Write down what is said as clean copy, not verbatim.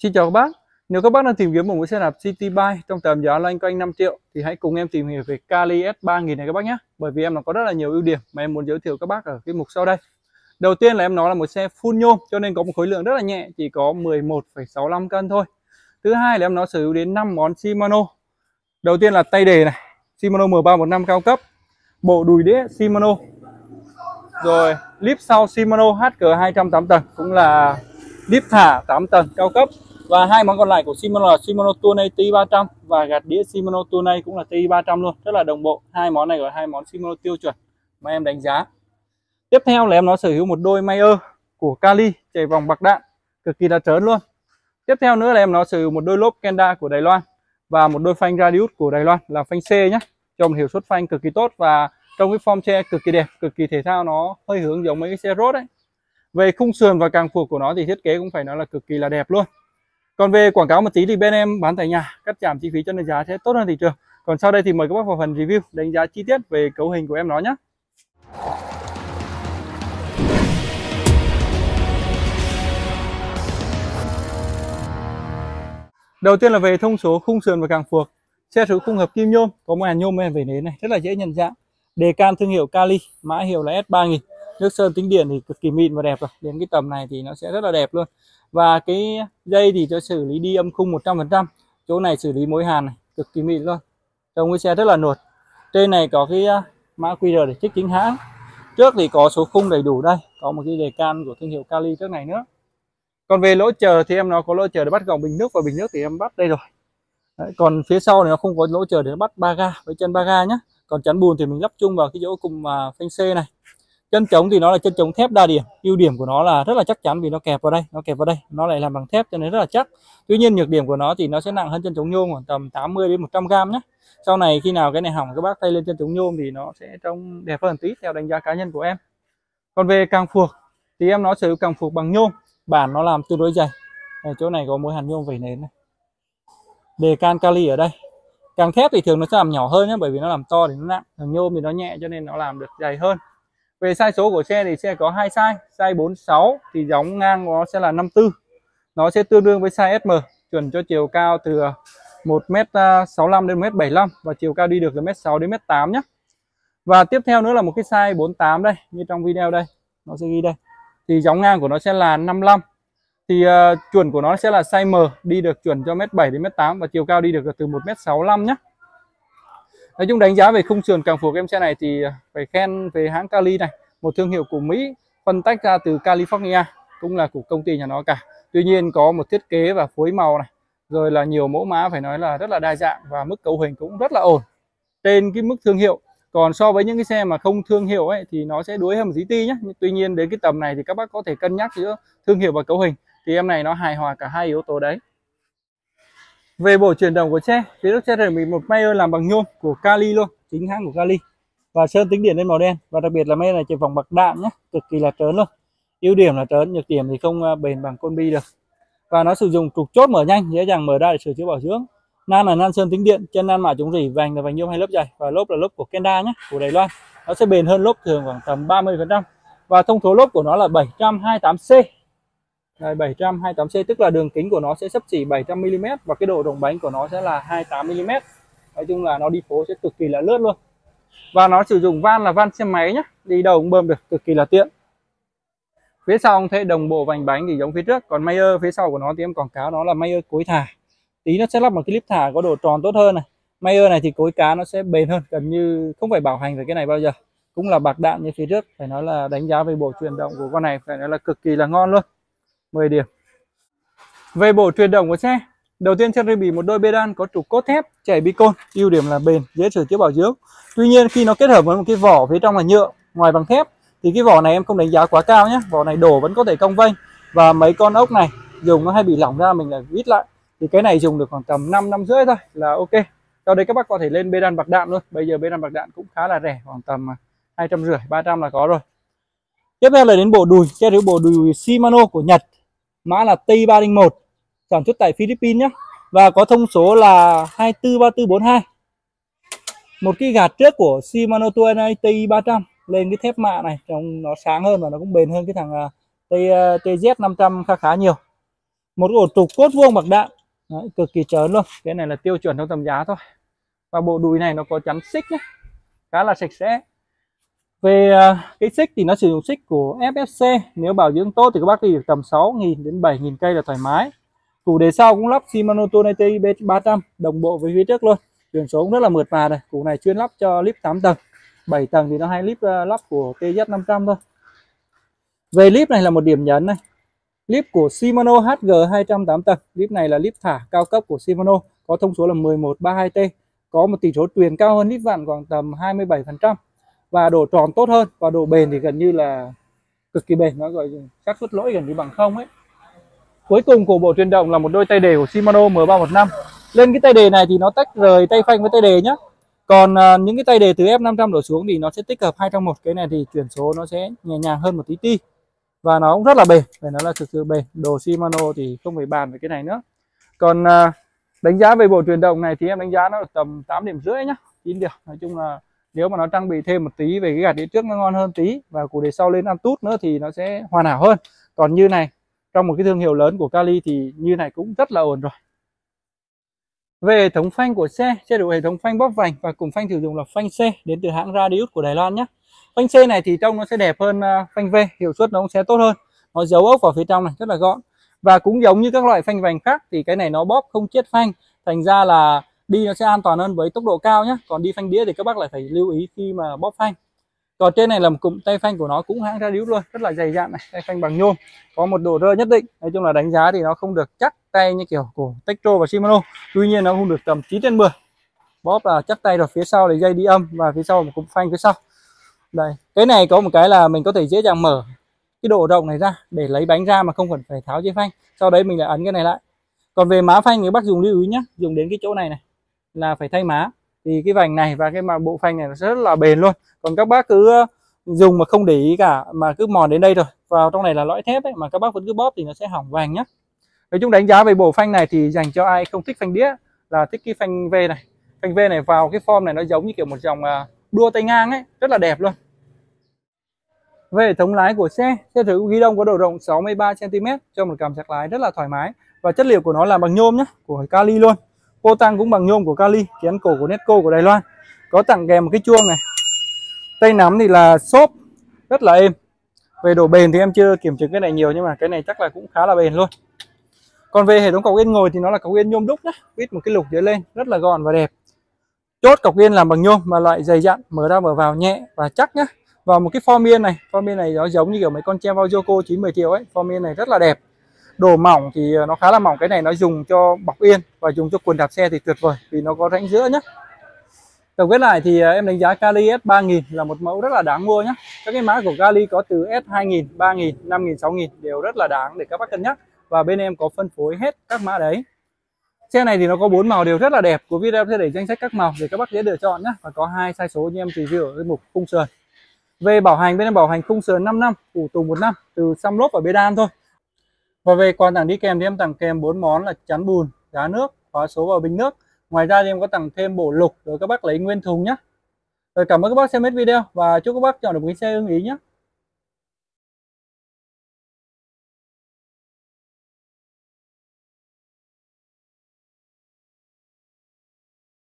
Xin chào các bác. Nếu các bác đang tìm kiếm một mẫu xe đạp City Bike trong tầm giá loanh quanh 5 triệu thì hãy cùng em tìm hiểu về Kali S3000 này các bác nhé. Bởi vì em nó có rất là nhiều ưu điểm mà em muốn giới thiệu các bác ở cái mục sau đây. Đầu tiên là em nó là một xe full nhôm cho nên có một khối lượng rất là nhẹ, chỉ có 11,65 cân thôi. Thứ hai là em nó sở hữu đến 5 món Shimano. Đầu tiên là tay đề này, Shimano M315 cao cấp, bộ đùi đĩa Shimano. Rồi lip sau Shimano HK 208 tầng cũng là lip thả 8 tầng cao cấp. Và hai món còn lại của Shimano là Shimano Tourney TI 300 và gạt đĩa Shimano Tourney cũng là TI 300 luôn, rất là đồng bộ. Hai món này gọi hai món Shimano tiêu chuẩn mà em đánh giá. Tiếp theo là em nó sở hữu một đôi Mayer của Kali chạy vòng bạc đạn cực kỳ là trớn luôn. Tiếp theo nữa là em nó sở hữu một đôi lốp Kenda của Đài Loan và một đôi phanh Radius của Đài Loan là phanh C nhé, cho một hiệu suất phanh cực kỳ tốt và trong cái form xe cực kỳ đẹp, cực kỳ thể thao, nó hơi hướng giống mấy cái xe road đấy. Về khung sườn và càng phuộc của nó thì thiết kế cũng phải nói là cực kỳ là đẹp luôn. Còn về quảng cáo một tí thì bên em bán tại nhà, cắt giảm chi phí cho nên giá sẽ tốt hơn thị trường. Còn sau đây thì mời các bác vào phần review đánh giá chi tiết về cấu hình của em nó nhé. Đầu tiên là về thông số khung sườn và càng phuộc. Xe sử dụng khung hợp kim nhôm, có màn nhôm bên vẩy nến này rất là dễ nhận dạng. Đề can thương hiệu Kali, mã hiệu là S3000. Nước sơn tính điện thì cực kỳ mịn và đẹp rồi, đến cái tầm này thì nó sẽ rất là đẹp luôn. Và cái dây thì cho xử lý đi âm khung 100%. Chỗ này xử lý mối hàn này, cực kỳ mịn luôn. Trông cái xe rất là nuột. Trên này có cái mã QR để check chính hãng. Trước thì có số khung đầy đủ đây, có một cái đề can của thương hiệu Kali trước này nữa. Còn về lỗ chờ thì em nó có lỗ chờ để bắt gọng bình nước, và bình nước thì em bắt đây rồi. Đấy, còn phía sau thì nó không có lỗ chờ để bắt ba ga với chân ba ga nhé. Còn chắn bùn thì mình lắp chung vào cái chỗ cùng phanh C này. Chân chống thì nó là chân chống thép đa điểm. Ưu điểm của nó là rất là chắc chắn vì nó kẹp vào đây, nó lại làm bằng thép cho nên rất là chắc. Tuy nhiên nhược điểm của nó thì nó sẽ nặng hơn chân chống nhôm khoảng tầm 80 đến 100 g nhé. Sau này khi nào cái này hỏng các bác thay lên chân chống nhôm thì nó sẽ trông đẹp hơn tí theo đánh giá cá nhân của em. Còn về càng phuộc thì em nó sử dụng càng phuộc bằng nhôm, bản nó làm tương đối dày. Ở chỗ này có mối hàn nhôm vẩy nến này. Đề can Kali ở đây. Càng thép thì thường nó sẽ làm nhỏ hơn nhé, bởi vì nó làm to thì nó nặng, càng nhôm thì nó nhẹ cho nên nó làm được dày hơn. Về size số của xe thì sẽ có hai size. Size 46 thì gióng ngang của nó sẽ là 54. Nó sẽ tương đương với size SM, chuẩn cho chiều cao từ 1m65 đến 1m75 và chiều cao đi được là 1m6 đến 1m8 nhé. Và tiếp theo nữa là một cái size 48 đây, như trong video đây, nó sẽ ghi đây. Thì gióng ngang của nó sẽ là 55. Thì chuẩn của nó sẽ là size M, đi được chuẩn cho 1m7 đến 1m8 và chiều cao đi được từ 1m65 nhé. Nói chung đánh giá về khung sườn càng phuộc em xe này thì phải khen về hãng Kali này, một thương hiệu của Mỹ phân tách ra từ California, cũng là của công ty nhà nó cả. Tuy nhiên có một thiết kế và phối màu này, rồi là nhiều mẫu mã phải nói là rất là đa dạng và mức cấu hình cũng rất là ổn trên cái mức thương hiệu. Còn so với những cái xe mà không thương hiệu ấy thì nó sẽ đuối hơn một tí nhé. Tuy nhiên đến cái tầm này thì các bác có thể cân nhắc giữa thương hiệu và cấu hình, thì em này nó hài hòa cả hai yếu tố đấy. Về bộ chuyển động của xe, phía trước xe này bị một Mayer làm bằng nhôm của Kali luôn, chính hãng của Kali, và sơn tính điện lên màu đen. Và đặc biệt là Mayer này chạy vòng bạc đạn nhé, cực kỳ là trớn luôn. Ưu điểm là trớn, nhược điểm thì không bền bằng con bi được. Và nó sử dụng trục chốt mở nhanh, dễ dàng mở ra để sửa chữa bảo dưỡng. Nan là nan sơn tính điện, chân nan mạ chống rỉ, vành là vành nhôm hay lớp dày, và lốp là lốp của Kenda nhé, của Đài Loan. Nó sẽ bền hơn lốp thường khoảng tầm 30%. Và thông số lốp của nó là 728C. 728C tức là đường kính của nó sẽ xấp xỉ 700 mm và cái độ rộng bánh của nó sẽ là 28 mm. Nói chung là nó đi phố sẽ cực kỳ là lướt luôn. Và nó sử dụng van là van xe máy nhé, đi đâu cũng bơm được, cực kỳ là tiện. Phía sau ông thấy đồng bộ vành bánh thì giống phía trước, còn Mayer phía sau của nó thì em quảng cáo nó là Mayer cối thả. Tí nó sẽ lắp một cái clip thả có độ tròn tốt hơn này. Mayer này thì cối cá nó sẽ bền hơn, gần như không phải bảo hành về cái này bao giờ. Cũng là bạc đạn như phía trước, phải nói là đánh giá về bộ chuyển động của con này phải nói là cực kỳ là ngon luôn. 10 điểm. Về bộ chuyển động của xe, đầu tiên xe bị một đôi pedal có trục cốt thép chảy bicon, ưu điểm là bền, dễ sửa chữa bảo dưỡng. Tuy nhiên khi nó kết hợp với một cái vỏ phía trong là nhựa, ngoài bằng thép, thì cái vỏ này em không đánh giá quá cao nhé. Vỏ này đổ vẫn có thể cong vênh, và mấy con ốc này dùng nó hay bị lỏng ra, mình lại vít lại. Thì cái này dùng được khoảng tầm 5 năm rưỡi thôi là ok. Sau đấy các bác có thể lên pedal bạc đạn luôn. Bây giờ pedal bạc đạn cũng khá là rẻ, khoảng tầm 250, 300 là có rồi. Tiếp theo là đến bộ đùi, xe đến bộ đùi Shimano của Nhật, mã là TI301, sản xuất tại Philippines nhé, và có thông số là 243442. Một cái gạt trước của Shimano Tourney TI 300 lên cái thép mạ này, trông nó sáng hơn và nó cũng bền hơn cái thằng TZ 500 khá nhiều. Một ổ trục cốt vuông bạc đạn. Đấy, cực kỳ trớn luôn. Cái này là tiêu chuẩn trong tầm giá thôi. Và bộ đùi này nó có chắn xích nhé, khá là sạch sẽ. Về cái xích thì nó sử dụng xích của FFC, nếu bảo dưỡng tốt thì các bác đi được tầm 6.000 đến 7.000 cây là thoải mái. Củ đề sau cũng lắp Shimano Tonite B300 đồng bộ với phía trước luôn. Biển số cũng rất là mượt mà này. Củ này chuyên lắp cho lip 8 tầng, 7 tầng thì nó hay lắp của TZ500 thôi. Về lip này là một điểm nhấn này. Lip của Shimano HG208 tầng. Lip này là lip thả cao cấp của Shimano, có thông số là 1132T, có một tỷ số truyền cao hơn lip vặn khoảng tầm 27%, và độ tròn tốt hơn, và độ bền thì gần như là cực kỳ bền, nó gọi xác suất lỗi gần như bằng không ấy. Cuối cùng của bộ truyền động là một đôi tay đề của Shimano M315. Lên cái tay đề này thì nó tách rời tay phanh với tay đề nhá. Còn những cái tay đề từ F500 đổ xuống thì nó sẽ tích hợp 2 trong 1. Cái này thì chuyển số nó sẽ nhẹ nhàng hơn một tí ti, và nó cũng rất là bền, phải nói là thực sự bền. Đồ Shimano thì không phải bàn về cái này nữa. Còn đánh giá về bộ truyền động này thì em đánh giá nó được tầm 8,5 điểm nhá, 9 điểm. Nói chung là nếu mà nó trang bị thêm một tí về cái gạt đĩa trước nó ngon hơn tí, và củ đề sau lên ăn tút nữa thì nó sẽ hoàn hảo hơn. Còn như này, trong một cái thương hiệu lớn của Kali thì như này cũng rất là ổn rồi. Về hệ thống phanh của xe đủ hệ thống phanh bóp vành, và cùng phanh sử dụng là phanh C đến từ hãng Radius của Đài Loan nhé. Phanh C này thì trông nó sẽ đẹp hơn phanh V, hiệu suất nó cũng sẽ tốt hơn. Nó giấu ốc vào phía trong này rất là gọn, và cũng giống như các loại phanh vành khác thì cái này nó bóp không chết phanh, thành ra là đi nó sẽ an toàn hơn với tốc độ cao nhé. Còn đi phanh đĩa thì các bác lại phải lưu ý khi mà bóp phanh. Còn trên này là một cụm tay phanh của nó cũng hãng Radius luôn, rất là dày dặn này, tay phanh bằng nhôm, có một độ rơ nhất định. Nói chung là đánh giá thì nó không được chắc tay như kiểu của Tektro và Shimano, tuy nhiên nó không được tầm 9/10. Bóp là chắc tay rồi. Phía sau là dây đi âm, và phía sau một cụm phanh phía sau. Đây, cái này có một cái là mình có thể dễ dàng mở cái độ rộng này ra để lấy bánh ra mà không cần phải tháo dây phanh, sau đấy mình lại ấn cái này lại. Còn về má phanh thì các bác dùng lưu ý nhé, dùng đến cái chỗ này này là phải thay má, thì cái vành này và cái bộ phanh này nó rất là bền luôn. Còn các bác cứ dùng mà không để ý cả, mà cứ mòn đến đây rồi, vào trong này là lõi thép ấy, mà các bác vẫn cứ bóp thì nó sẽ hỏng vành nhá. Nói chung đánh giá về bộ phanh này thì dành cho ai không thích phanh đĩa là thích cái phanh V này. Phanh V này vào cái form này nó giống như kiểu một dòng đua tay ngang ấy, rất là đẹp luôn. Về hệ thống lái của xe sử dụng ghi đông có độ rộng 63 cm cho một cảm giác lái rất là thoải mái, và chất liệu của nó là bằng nhôm nhé, của Kali luôn. Cô tăng cũng bằng nhôm của Kali, chén cổ của Netco của Đài Loan. Có tặng kèm một cái chuông này. Tay nắm thì là xốp, rất là êm. Về độ bền thì em chưa kiểm chứng cái này nhiều, nhưng mà cái này chắc là cũng khá là bền luôn. Còn về hệ thống cọc yên ngồi thì nó là cọc yên nhôm đúc nhé, vít một cái lục dưới lên rất là gọn và đẹp. Chốt cọc yên làm bằng nhôm mà loại dày dặn, mở ra mở vào nhẹ và chắc nhá. Vào một cái form yên này, form yên này nó giống như kiểu mấy con Chevrolet Yoko 9-10 triệu ấy, form yên này rất là đẹp. Đồ mỏng thì nó khá là mỏng, cái này nó dùng cho bọc yên và dùng cho quần đạp xe thì tuyệt vời vì nó có rãnh giữa nhá. Tổng kết lại thì em đánh giá Kali S3000 là một mẫu rất là đáng mua nhé. Các cái mã của Kali có từ S2000, 3000, 5000, 6000 đều rất là đáng để các bác cân nhắc, và bên em có phân phối hết các mã đấy. Xe này thì nó có 4 màu đều rất là đẹp. Của video sẽ để danh sách các màu để các bác dễ lựa chọn nhé, và có 2 sai số như em review ở cái mục khung sườn. Về bảo hành, bên em bảo hành khung sườn 5 năm, phụ tùng 1 năm từ xăm lốp và bê đan thôi. Và về quà tặng đi kèm thì em tặng kèm 4 món là chắn bùn, giá nước, khóa số và bình nước. Ngoài ra thì em có tặng thêm bộ lục rồi các bác lấy nguyên thùng nhé. Rồi cảm ơn các bác xem hết video và chúc các bác chọn được một cái xe ưng ý nhé.